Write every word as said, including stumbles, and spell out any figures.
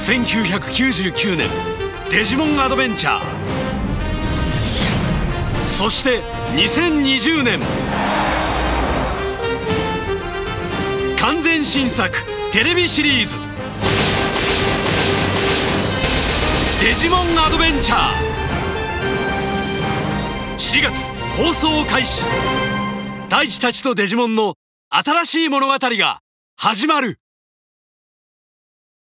せんきゅうひゃくきゅうじゅうきゅうねんデジモンアドベンチャー、そしてにせんにじゅうねん完全新作テレビシリーズデジモンアドベンチャー、しがつ放送開始。大地たちとデジモンの新しい物語が始まる。